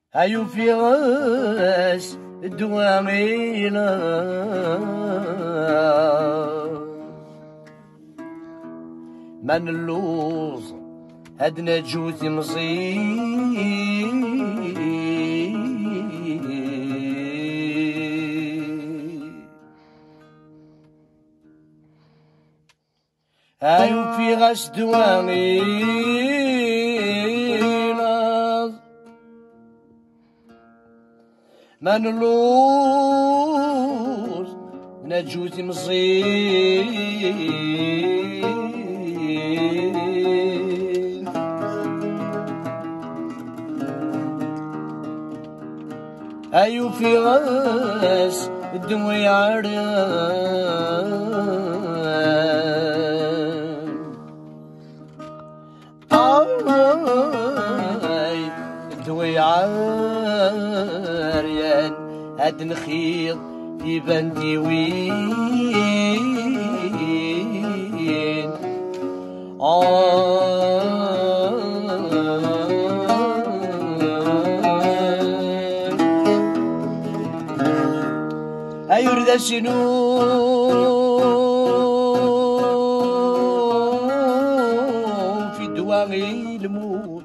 هايو في غاس الدوامينا من اللوز هدنا جوتي مصير هايو في غاس دوامينا من اللوز نجوتي مصير أيو في غاس الدموي عريان الدموي عريان هاد نخيض في بندي وين أيرد شنو في دواغي الموت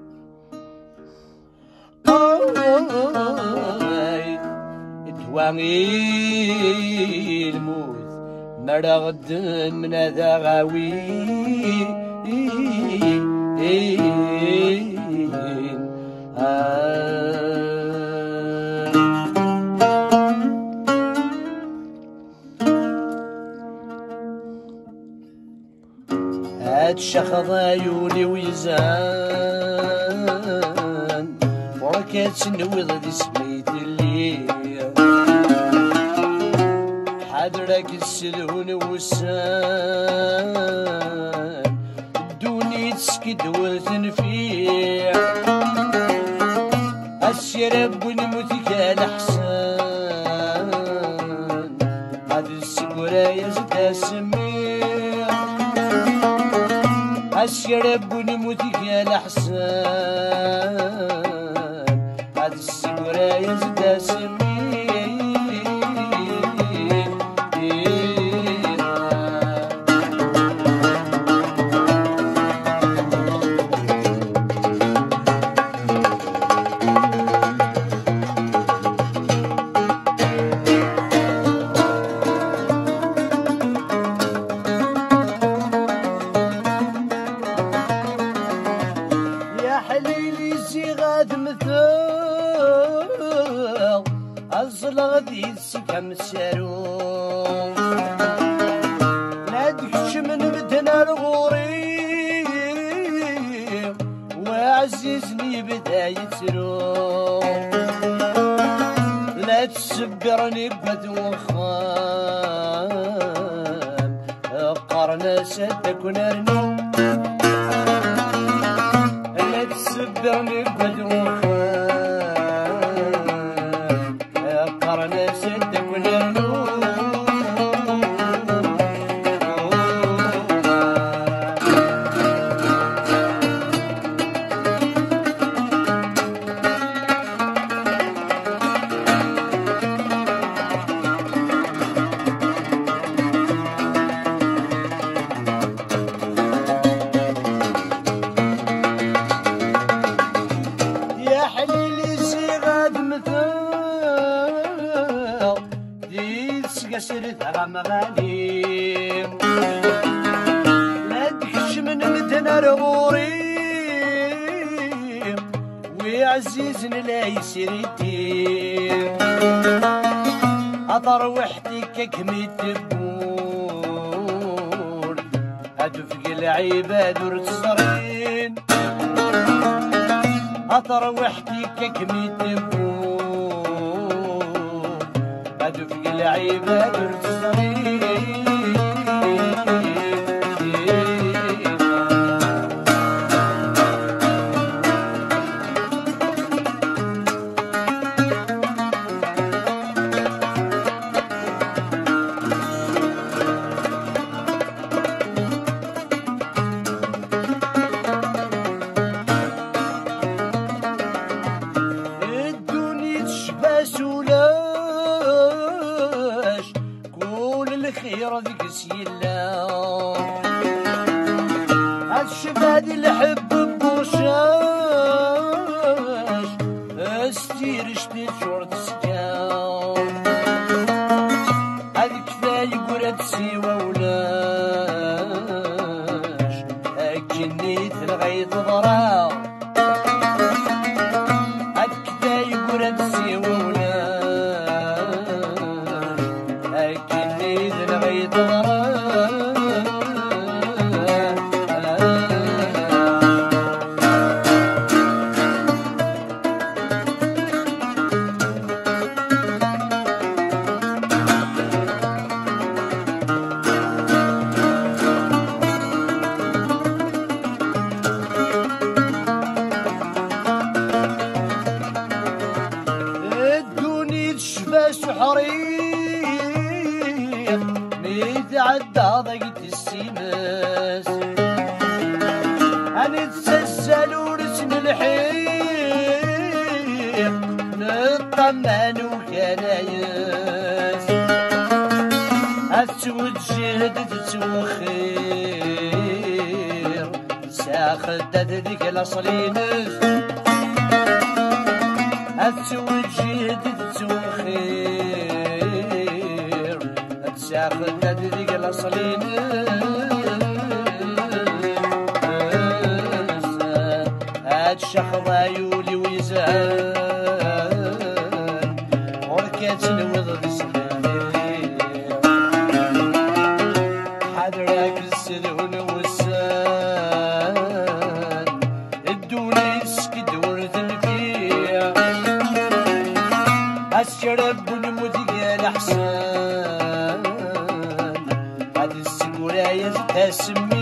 دواغي الموت مرغد من هذا غاوي هاد الشخض عيوني ويزان وركات سنوض دي سميت الليل حضرك السلون والسان دوني تسكت وتنفيع الشرب ونموتك الحسان هاد السكورة يزد سميع الشرب ونموتك الحسان هاد السكورة يزد سميع غادي يسكم السارو نادكش من بدنا الغوري وعزيزني بدا يترو لا تسبرني بدوخان قرنا سدك ونرنو لا تسبرني بدوخان سرت غمغاني لا تكش من مدنا رغوري وعزيزنا لا يسرتي أطر وحدك كمي تبور أدفق العباد ورتصرين أطر وحدك كمي تبور أدفق العباد ورتصرين حدا ضيت السيماس أنا نتسلسل ورسم الحيق نطمن وكنايس أسود جهد تسوخير ساخدت ذيك الأصلينس أسود جهد تسوخير ساخدت ذيك الأصلينس هاد شخضا يولي ويزال وركات نوض بسلامي حدراك السدون والسان الدوني سكد ورد الفيا الشرب ونمذيق الأحسان هاد السكورايز تسمي